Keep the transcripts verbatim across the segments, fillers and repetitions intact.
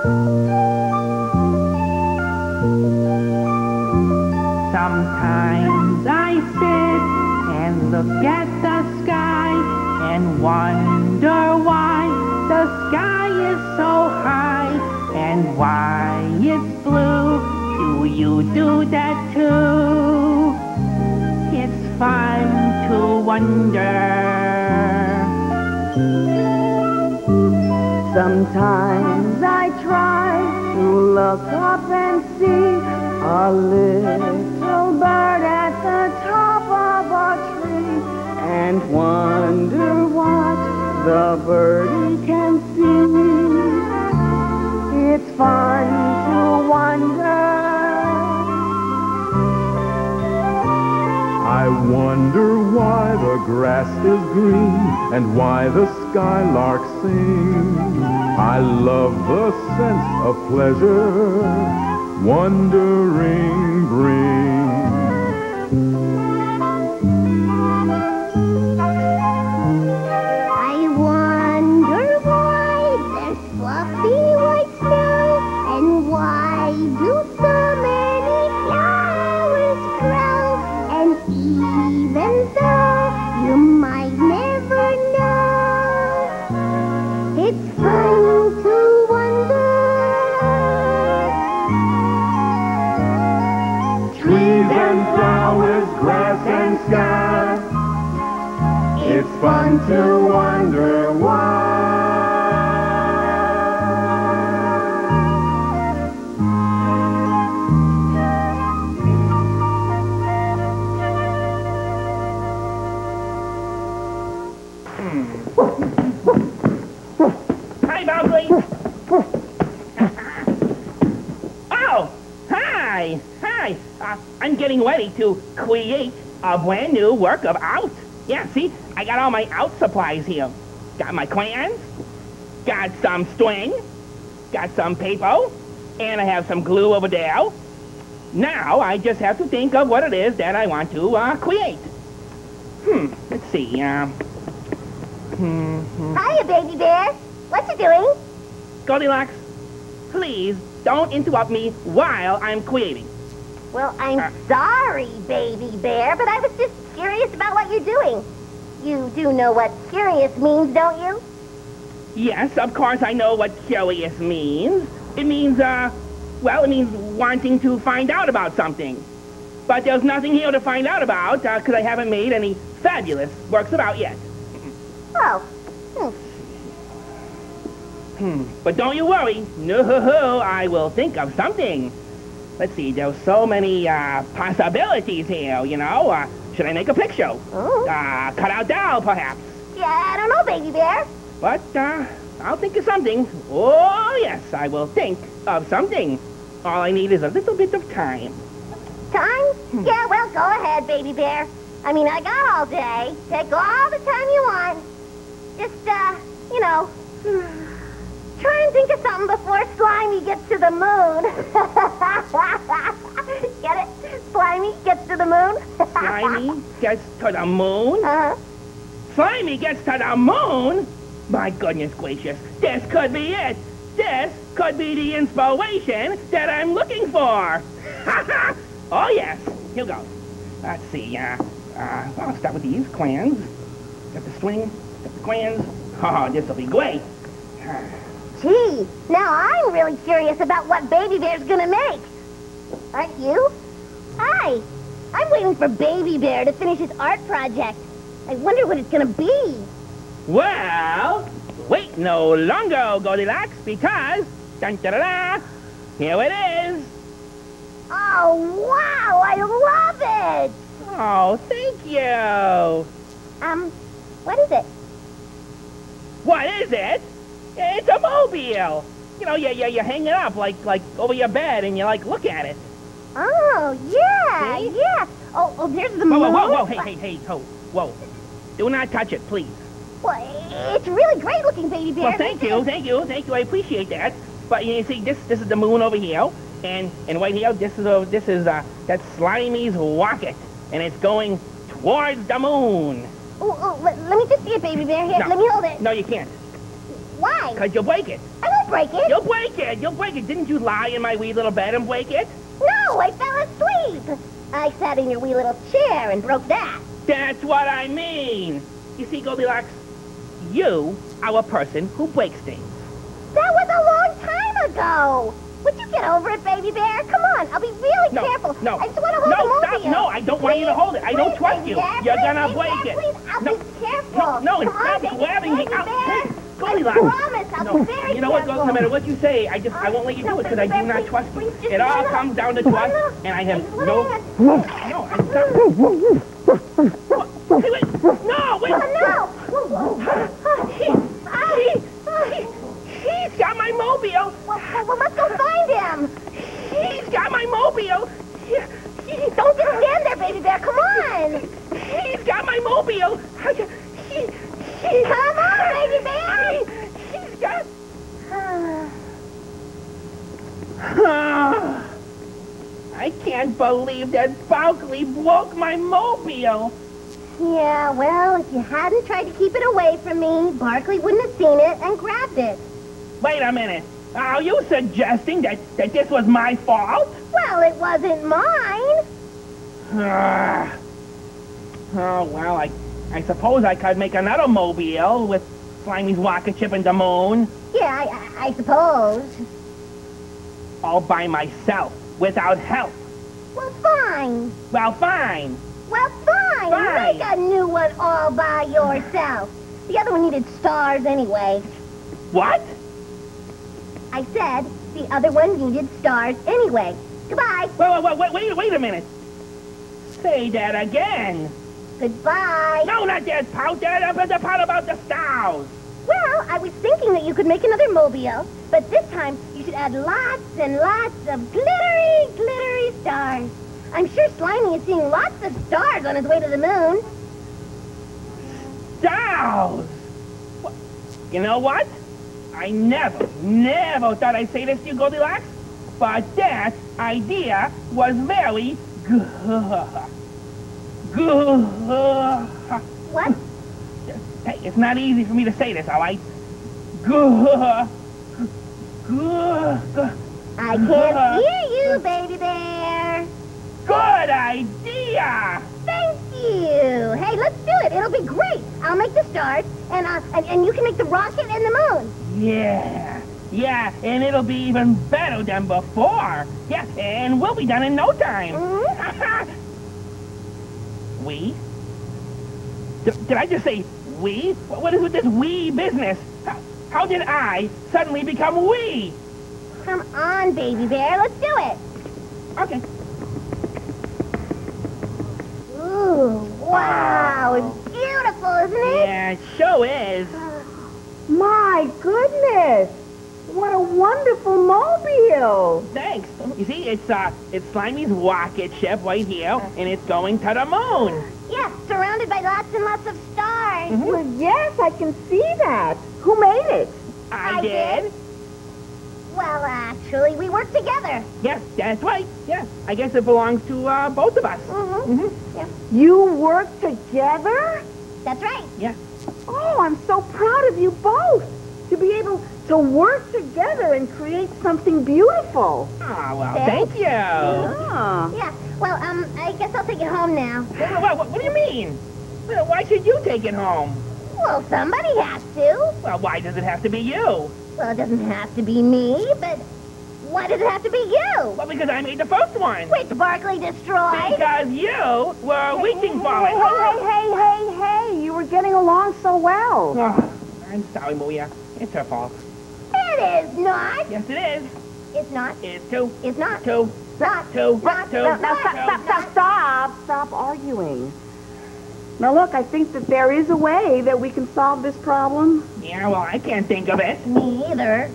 Sometimes I sit and look at the sky and wonder why the sky is so high and why it's blue. Do you do that too? It's fun to wonder. Sometimes I try to look up and see a little bird at the top of a tree and wonder what the birdie can see. It's fun to wonder. I wonder why the grass is green and why the skylarks sing. I love the sense of pleasure wondering brings. I wonder why there's fluffy white snow and why do so many flowers grow. And even though you might never know, it's fun to wonder. Trees and flowers, grass and sky, it's fun to wonder why. Hi, Mowgli. Oh, hi, hi. Uh, I'm getting ready to create a brand new work of art. Yeah, see, I got all my art supplies here. Got my crayons, got some string, got some paper, and I have some glue over there. Now I just have to think of what it is that I want to uh, create. Hmm, let's see. Uh, hmm, hmm. Hiya, baby bear. What you doing? Goldilocks, please don't interrupt me while I'm creating. Well, I'm Uh. sorry, baby bear, but I was just curious about what you're doing. You do know what curious means, don't you? Yes, of course I know what curious means. It means, uh, well, it means wanting to find out about something. But there's nothing here to find out about, uh, because I haven't made any fabulous works of art yet. Oh. Hmm. Hmm. But don't you worry. No, I will think of something. Let's see, there's so many, uh, possibilities here, you know. Uh, should I make a picture? Oh. Uh, cut out doll, perhaps. Yeah, I don't know, baby bear. But, uh, I'll think of something. Oh, yes, I will think of something. All I need is a little bit of time. Time? Yeah, well, go ahead, baby bear. I mean, I got all day. Take all the time you want. Just, uh, you know, try and think of something before Slimy gets to the moon. Get it? Slimy gets to the moon? Slimy gets to the moon? Uh-huh. Slimy gets to the moon? My goodness gracious, this could be it. This could be the inspiration that I'm looking for. Oh, yes. Here goes. Let's see. Uh, uh, I'll start with these crayons. Got the string, got the crayons. Oh, this will be great. Gee, now I'm really curious about what Baby Bear's gonna make. Aren't you? Hi. I'm waiting for Baby Bear to finish his art project. I wonder what it's gonna be. Well, wait no longer, Goldilocks, because, dun-da-da-da, here it is. Oh, wow, I love it! Oh, thank you. Um, what is it? What is it? It's a mobile. You know, you, you, you hang it up like, like over your bed and you like look at it. Oh, yeah, See? yeah. Oh, oh, there's the Whoa, moon. whoa, whoa, whoa, hey, hey, hey, ho, whoa. Do not touch it, please. Well, it's really great looking, Baby Bear. Well, thank you, thank you, thank you. I appreciate that. But you see, this this is the moon over here, and and right here, this is uh, this is uh, that's Slimy's rocket, and it's going towards the moon. Oh, oh, let, let me just see it, Baby Bear. Here, No. let me hold it. No, you can't, Why? cause you'll break it. I won't break it. You'll break it. You'll break it. Didn't you lie in my wee little bed and break it? No, I fell asleep. I sat in your wee little chair and broke that. That's what I mean. You see, Goldilocks, you are a person who breaks things. That was a long time ago. Would you get over it, baby bear? Come on, I'll be really No, careful. no. I just want to hold No, the stop. mobile. No, I don't want you to hold it. I don't Please, trust baby you. bear, You're please, gonna baby break bear, it. Please, I'll No. be careful. No, no, Come instead on, of baby, grabbing me baby out. bear. Hey, I Goldilocks. promise I'll No, be very you know what, careful. no matter what you say, I just, I won't let you do it because I do not trust you. It all comes down to trust, and I have no, no, I'm not. Hey, wait, no, wait. Oh, no. He, he, he, he's got my mobile. Well, well, let's go find him. He's got my mobile. He, he, Don't just stand there, baby bear. Come on. he's got my mobile. He, he, Come on, baby bear. he, he's got... I can't believe that Barkley broke my mobile. Yeah, well, if you hadn't tried to keep it away from me, Barkley wouldn't have seen it and grabbed it. Wait a minute. Are you suggesting that, that this was my fault? Well, it wasn't mine. Ah. Oh, well, I, I suppose I could make another mobile with Slimy's rocket ship and the moon. Yeah, I, I, I suppose. All by myself, without help. Well, fine. Well, fine. Well, fine. Fine. Make a new one all by yourself. The other one needed stars anyway. What? I said the other one needed stars anyway. Goodbye. Wait, wait, wait, wait, wait a minute. Say that again. Goodbye. No, not that part. That, the part about the stars. Well, I was thinking that you could make another mobile, but this time you should add lots and lots of glittery, glittery stars. I'm sure Slimy is seeing lots of stars on his way to the moon. Stars! What? You know what? I never, never thought I'd say this to you, Goldilocks, but that idea was very good. Good. What? Hey, it's not easy for me to say this, all right? Good. Good. I can't hear you, baby bear. Good idea! Thank you. Hey, let's do it. It'll be great. I'll make the stars, and, uh, and, and you can make the rocket and the moon. Yeah, yeah, and it'll be even better than before. Yeah, and we'll be done in no time. Mm-hmm. We? Did, did I just say we? What is with this we business? How, how did I suddenly become we? Come on, baby bear. Let's do it. Okay. Ooh, wow. It's beautiful, isn't it? Yeah, it sure is. My goodness! What a wonderful mobile! Thanks. You see, it's uh, it's Slimy's rocket ship right here, and it's going to the moon. Yes, surrounded by lots and lots of stars. Mhm. Well, yes, I can see that. Who made it? I, I did. did. Well, actually, we work together. Yes, that's right. Yeah, I guess it belongs to uh, both of us. Mm-hmm. Mm-hmm. Yeah, You work together? that's right. Yeah. Oh, I'm so proud of you both to be able to work together and create something beautiful. Oh, well, Thanks. thank you. Ah. Yeah, well, um, I guess I'll take it home now. What, what, what, what do you mean? Well, why should you take it home? Well, somebody has to. Well, why does it have to be you? Well, it doesn't have to be me, but why does it have to be you? Well, because I made the first one. Which Barkley destroyed. Because you were reaching for Hey, it. hey, hey, hey, hey, you were getting along so well. Oh, I'm sorry, Maria. It's her fault. It is not. Yes, it is. It's not. It's two. It's not. Two. Not. Two. Not. Two. Now, now, stop, stop, stop, stop, stop arguing. Now, look, I think that there is a way that we can solve this problem. Yeah, well, I can't think of it. Me either.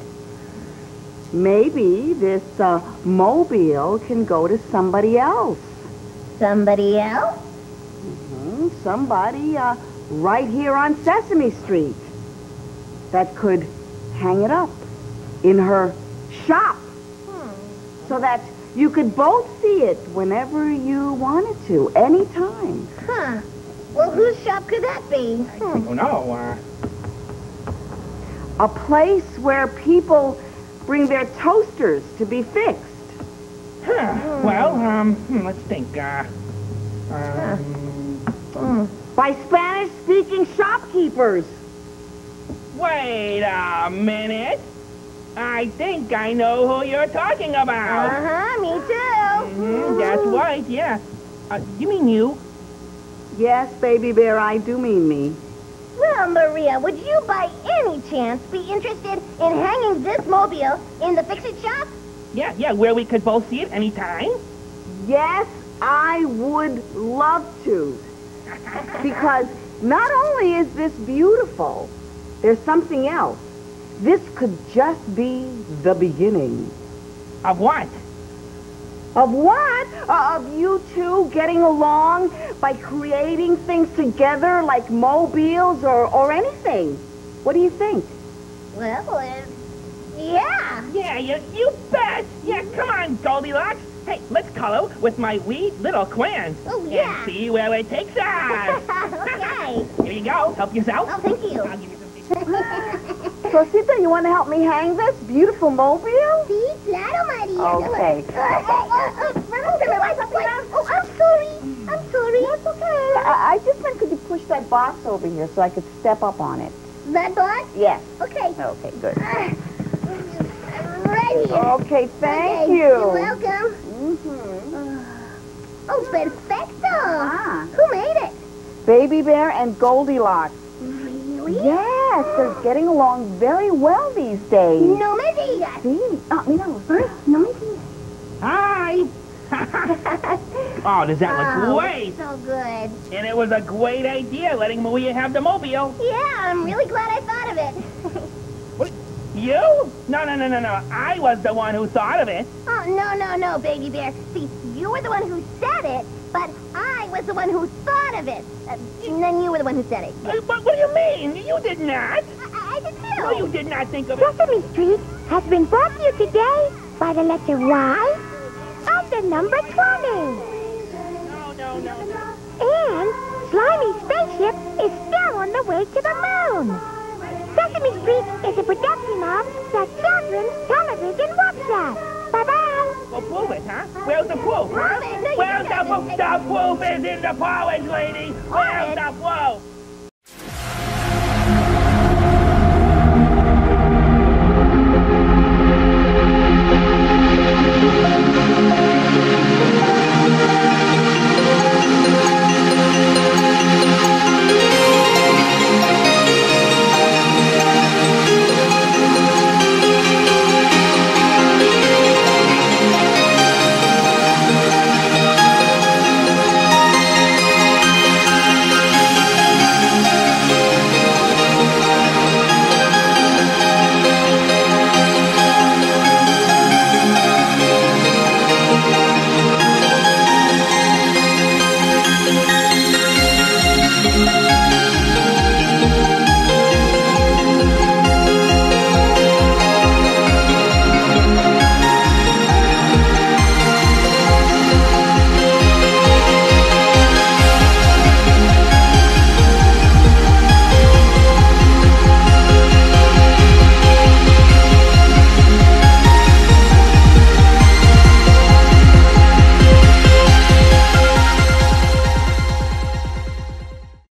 Maybe this uh, mobile can go to somebody else. Somebody else? Hmm, somebody uh, right here on Sesame Street that could hang it up in her shop Hmm. so that you could both see it whenever you wanted to, anytime. Huh. Well, whose shop could that be? Hmm. Oh, no. Uh, A place where people bring their toasters to be fixed. Huh. Well, um, hmm, let's think. Uh, um, By Spanish-speaking shopkeepers. wait a minute. I think I know who you're talking about. Uh-huh, me too. Mhm, that's right, yeah. Uh, you mean you? Yes, Baby Bear, I do mean me. Well, Maria, would you by any chance be interested in hanging this mobile in the fix-it shop? Yeah, yeah, where we could both see it anytime. Yes, I would love to. Because not only is this beautiful, there's something else. This could just be the beginning. Of what? Of what? Uh, of you two getting along by creating things together like mobiles or, or anything. What do you think? Well, uh, yeah. Yeah, you, you bet. Yeah, come on, Goldilocks. Hey, let's color with my wee little crayons. Oh, yeah. And see where it takes us. Okay. Here you go. Help yourself. Oh, thank you. I'll give you some. Rosita, you want to help me hang this beautiful mobile? Sí, claro, Maria. Okay. Uh, uh, uh, uh, oh, I'm sorry. I'm sorry. That's okay. I, I just meant could you push that box over here so I could step up on it? That box? Yes. Okay. Okay, good. Uh, right here. Okay, thank Okay, you. You're welcome. Mm-hmm. Oh, perfecto. Ah. Who made it? Baby Bear and Goldilocks. Really? Yes, they're getting along very well these days. No me digas. Sí. Ah, míralo. No me digas. Hi. Oh, does that look Oh, great? so good. And it was a great idea letting Maria have the mobile. Yeah, I'm really glad I thought of it. What? You? No, no, no, no, no. I was the one who thought of it. Oh, no, no, no, Baby Bear. See, you were the one who said it, but I was the one who thought of it. Uh, and then you were the one who said it. Uh, What, what do you mean? You did not. I, I did too. No, you did not think of it. Sesame Street has been brought to you today by the letter Y and the number twenty. No, no, no, no. And Slimy's spaceship is still on the way to the moon. Sesame Street is a production of the Children's Television Workshop. Bye-bye. Well, prove it, huh? Where's the proof, huh? Prove it. No, you Where's the don't. proof? The proof is in the polish, lady. Where's the proof?